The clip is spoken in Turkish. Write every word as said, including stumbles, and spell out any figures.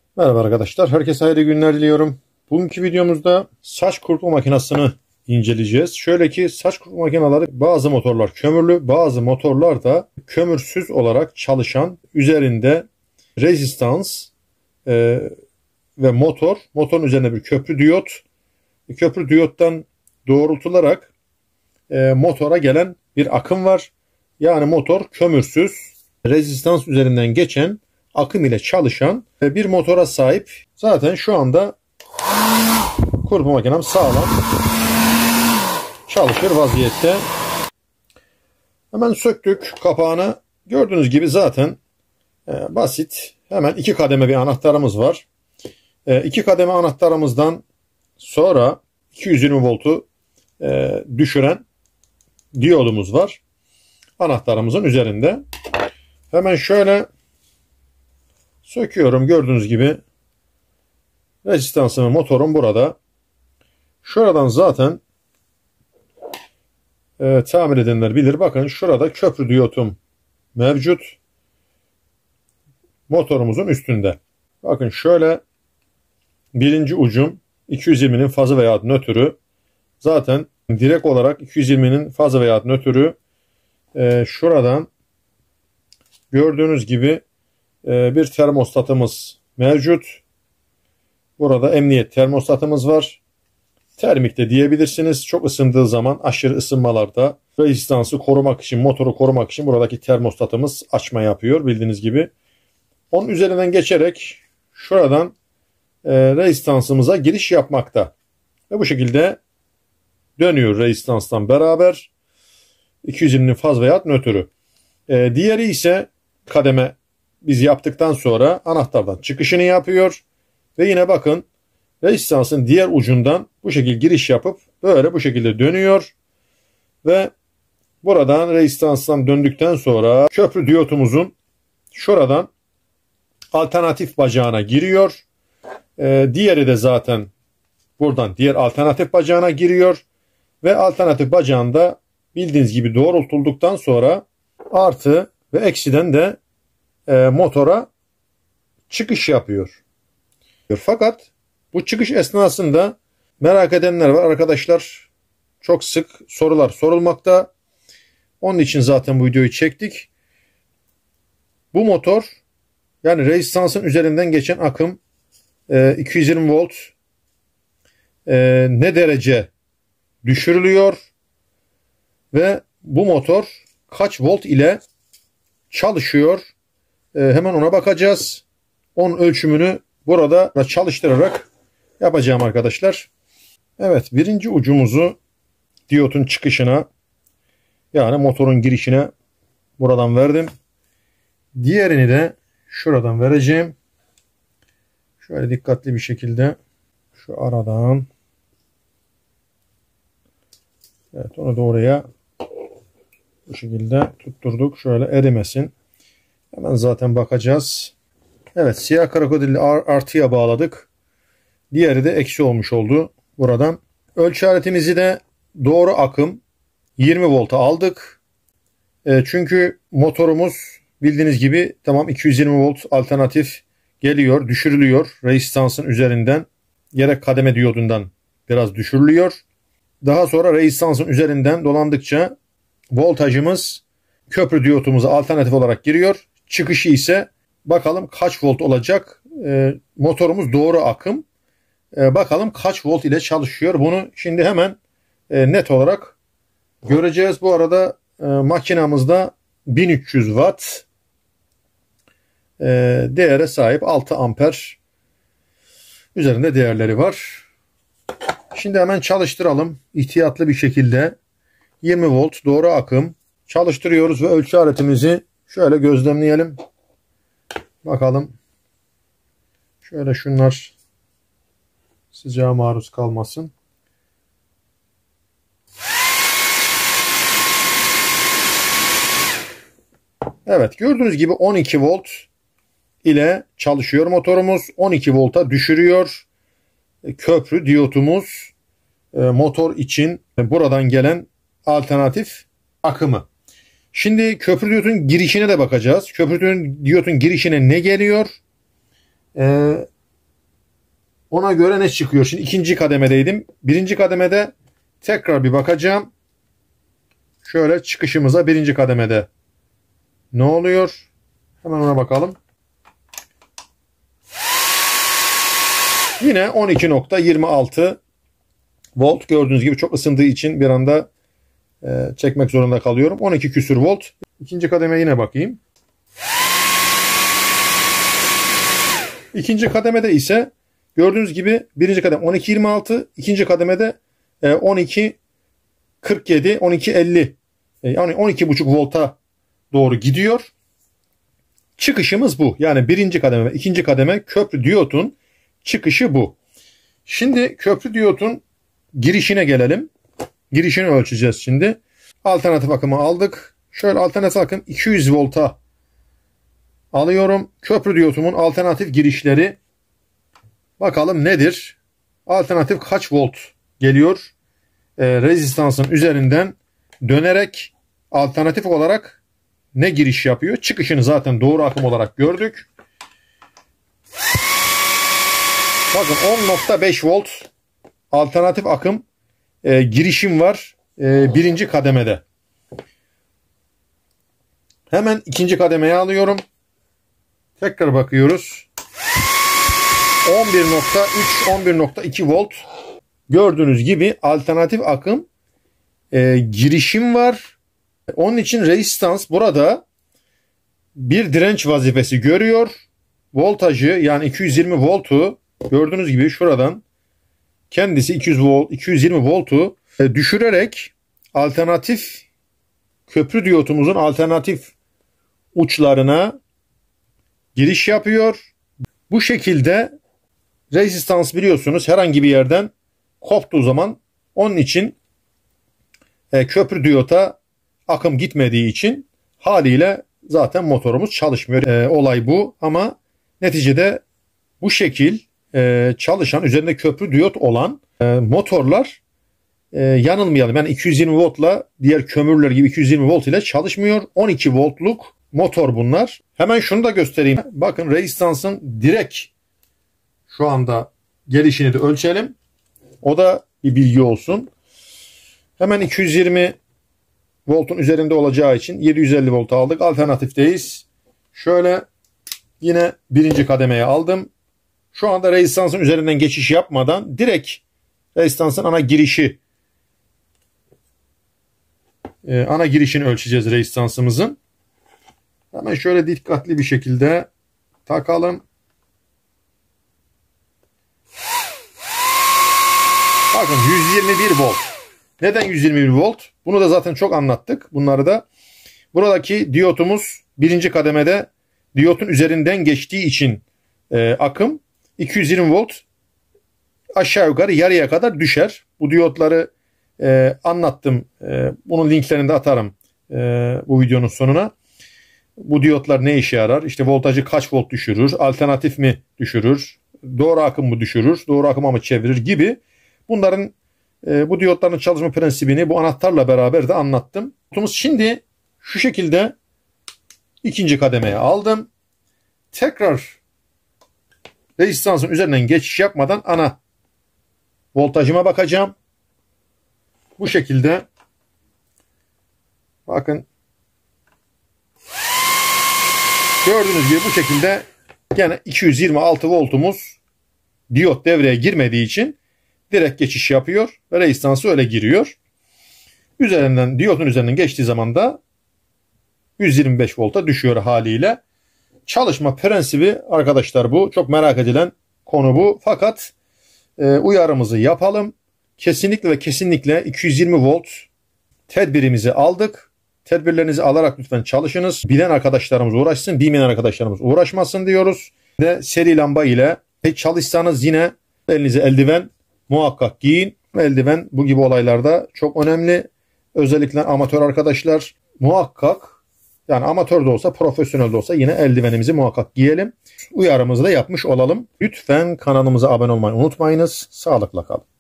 Merhaba arkadaşlar, herkese hayırlı günler diliyorum. Bugünkü videomuzda saç kurutma makinesini inceleyeceğiz. Şöyle ki saç kurutma makineleri bazı motorlar kömürlü, bazı motorlar da kömürsüz olarak çalışan, üzerinde rezistans e, ve motor, motorun üzerine bir köprü diyot, köprü diyottan doğrultularak e, motora gelen bir akım var. Yani motor kömürsüz, rezistans üzerinden geçen akım ile çalışan bir motora sahip. Zaten şu anda kurutma makinem sağlam çalışır vaziyette. Hemen söktük kapağını. Gördüğünüz gibi zaten e, basit. Hemen iki kademe bir anahtarımız var. E, iki kademe anahtarımızdan sonra iki yüz yirmi voltu e, düşüren diyodumuz var. Anahtarımızın üzerinde. Hemen şöyle söküyorum. Gördüğünüz gibi rezistansımı, motorum burada. Şuradan zaten e, tamir edenler bilir. Bakın şurada köprü diyotum mevcut. Motorumuzun üstünde. Bakın şöyle birinci ucum iki yüz yirminin fazı veya nötrü. Zaten direkt olarak iki yüz yirminin fazı veya nötrü e, şuradan gördüğünüz gibi e, bir termostatımız mevcut. Burada emniyet termostatımız var. Termik de diyebilirsiniz. Çok ısındığı zaman aşırı ısınmalarda rezistansı korumak için, motoru korumak için buradaki termostatımız açma yapıyor bildiğiniz gibi. Onun üzerinden geçerek şuradan e, rezistansımıza giriş yapmakta. Ve bu şekilde dönüyor rezistanstan beraber. iki yüz yirminin faz veya nötrü. E, diğeri ise kademe biz yaptıktan sonra anahtardan çıkışını yapıyor. Ve yine bakın rezistansın diğer ucundan bu şekilde giriş yapıp böyle bu şekilde dönüyor. Ve buradan rezistanstan döndükten sonra köprü diyotumuzun şuradan alternatif bacağına giriyor. Ee, diğeri de zaten buradan diğer alternatif bacağına giriyor. Ve alternatif bacağında bildiğiniz gibi doğrultulduktan sonra artı ve eksiden de e, motora çıkış yapıyor. Fakat bu çıkış esnasında merak edenler var arkadaşlar. Çok sık sorular sorulmakta. Onun için zaten bu videoyu çektik. Bu motor yani rezistansın üzerinden geçen akım e, iki yüz yirmi volt e, ne derece düşürülüyor ve bu motor kaç volt ile çalışıyor? E, hemen ona bakacağız. Onun ölçümünü burada çalıştırarak yapacağım arkadaşlar. Evet, birinci ucumuzu diyotun çıkışına yani motorun girişine buradan verdim. Diğerini de şuradan vereceğim. Şöyle dikkatli bir şekilde şu aradan. Evet, onu da oraya bu şekilde tutturduk. Şöyle erimesin. Hemen zaten bakacağız. Evet, siyah krokodili artıya bağladık. Diğeri de eksi olmuş oldu buradan. Ölçü aletimizi de doğru akım yirmi volta aldık. E, çünkü motorumuz bildiğiniz gibi tamam iki yüz yirmi volt alternatif geliyor, düşürülüyor rezistansın üzerinden. Gerek kademe diyodundan biraz düşürülüyor. Daha sonra rezistansın üzerinden dolandıkça voltajımız köprü diyotumuza alternatif olarak giriyor. Çıkışı ise bakalım kaç volt olacak. E, motorumuz doğru akım. E, bakalım kaç volt ile çalışıyor. Bunu şimdi hemen e, net olarak göreceğiz. Bu arada e, makinamızda bin üç yüz watt e, değere sahip, altı amper üzerinde değerleri var. Şimdi hemen çalıştıralım. İhtiyatlı bir şekilde yirmi volt doğru akım çalıştırıyoruz ve ölçü aletimizi şöyle gözlemleyelim. Bakalım. Şöyle şunlar sıcağa maruz kalmasın. Evet, gördüğünüz gibi on iki volt ile çalışıyor motorumuz. on iki volta düşürüyor. Köprü diyotumuz motor için buradan gelen alternatif akımı. Şimdi köprü diyotun girişine de bakacağız. Köprü diyotun girişine ne geliyor? Ee, Ona göre ne çıkıyor? Şimdi ikinci kademedeydim. Birinci kademede tekrar bir bakacağım. Şöyle çıkışımıza birinci kademede ne oluyor? Hemen ona bakalım. Yine on iki nokta yirmi altı volt. Gördüğünüz gibi çok ısındığı için bir anda e, çekmek zorunda kalıyorum. on iki küsür volt. İkinci kademeye yine bakayım. İkinci kademede ise gördüğünüz gibi birinci kademe on iki yirmi altı, ikinci kademede e, on iki kırk yedi, on iki elli. Yani on iki buçuk volta doğru gidiyor. Çıkışımız bu. Yani birinci kademe ve ikinci kademe köprü diyotun çıkışı bu. Şimdi köprü diyotun girişine gelelim. Girişini ölçeceğiz şimdi. Alternatif akımı aldık. Şöyle alternatif akım iki yüz volta alıyorum. Köprü diyotumun alternatif girişleri bakalım nedir? Alternatif kaç volt geliyor? E, rezistansın üzerinden dönerek alternatif olarak ne giriş yapıyor? Çıkışını zaten doğru akım olarak gördük. Bakın on nokta beş volt alternatif akım e, girişim var e, birinci kademede. Hemen ikinci kademeye alıyorum. Tekrar bakıyoruz. on bir nokta üç on bir nokta iki volt. Gördüğünüz gibi alternatif akım e, girişim var. Onun için rezistans burada bir direnç vazifesi görüyor. Voltajı yani iki yüz yirmi voltu gördüğünüz gibi şuradan kendisi iki yüz volt, iki yüz yirmi voltu e, düşürerek alternatif köprü diyotumuzun alternatif uçlarına giriş yapıyor. Bu şekilde rezistans biliyorsunuz herhangi bir yerden koptuğu zaman onun için e, köprü diyota akım gitmediği için haliyle zaten motorumuz çalışmıyor. E, olay bu ama neticede bu şekil e, çalışan üzerinde köprü diyot olan e, motorlar e, yanılmayalım. Yani iki yüz yirmi voltla diğer kömürler gibi iki yüz yirmi volt ile çalışmıyor. on iki voltluk motor bunlar. Hemen şunu da göstereyim. Bakın rezistansın direkt şu anda gelişini de ölçelim. O da bir bilgi olsun. Hemen iki yüz yirmi voltun üzerinde olacağı için yedi yüz elli volt aldık. Alternatifteyiz. Şöyle yine birinci kademeye aldım. Şu anda rezistansın üzerinden geçiş yapmadan direkt rezistansın ana girişi e, ana girişini ölçeceğiz rezistansımızın. Hemen şöyle dikkatli bir şekilde takalım. Bakın yüz yirmi bir volt. Neden yüz yirmi bir volt? Bunu da zaten çok anlattık. Bunları da. Buradaki diyotumuz birinci kademede diyotun üzerinden geçtiği için e, akım iki yüz yirmi volt aşağı yukarı yarıya kadar düşer. Bu diyotları e, anlattım. E, bunun linklerini de atarım e, bu videonun sonuna. Bu diyotlar ne işe yarar? İşte voltajı kaç volt düşürür? Alternatif mi düşürür? Doğru akım mı düşürür? Doğru akıma mı çevirir gibi. Bunların e, bu diyotların çalışma prensibini bu anahtarla beraber de anlattım. Şimdi şu şekilde ikinci kademeye aldım. Tekrar rezistansın üzerinden geçiş yapmadan ana voltajıma bakacağım. Bu şekilde bakın gördüğünüz gibi bu şekilde gene iki yüz yirmi altı voltumuz diyot devreye girmediği için direkt geçiş yapıyor ve rezistansı öyle giriyor. Üzerinden diyotun üzerinden geçtiği zaman da yüz yirmi beş volta düşüyor haliyle. Çalışma prensibi arkadaşlar bu. Çok merak edilen konu bu. Fakat e, uyarımızı yapalım. Kesinlikle ve kesinlikle iki yüz yirmi volt tedbirimizi aldık. Tedbirlerinizi alarak lütfen çalışınız. Bilen arkadaşlarımız uğraşsın, bilmeyen arkadaşlarımız uğraşmasın diyoruz. Ve seri lamba ile pek çalışsanız yine elinize eldiven muhakkak giyin. Eldiven bu gibi olaylarda çok önemli. Özellikle amatör arkadaşlar muhakkak, yani amatör de olsa profesyonel de olsa yine eldivenimizi muhakkak giyelim. Uyarımızı da yapmış olalım. Lütfen kanalımıza abone olmayı unutmayınız. Sağlıkla kalın.